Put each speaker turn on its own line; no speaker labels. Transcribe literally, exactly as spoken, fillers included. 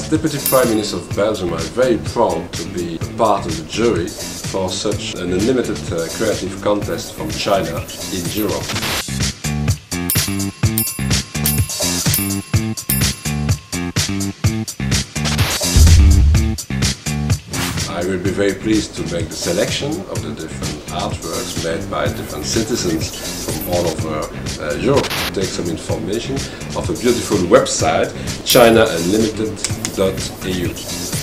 As Deputy Prime Minister of Belgium, I'm very proud to be a part of the jury for such an unlimited uh, creative contest from China in Europe. I will be very pleased to make the selection of the different artworks made by different citizens from all over uh, Europe. Take some information of a beautiful website, China Unlimited dot E U.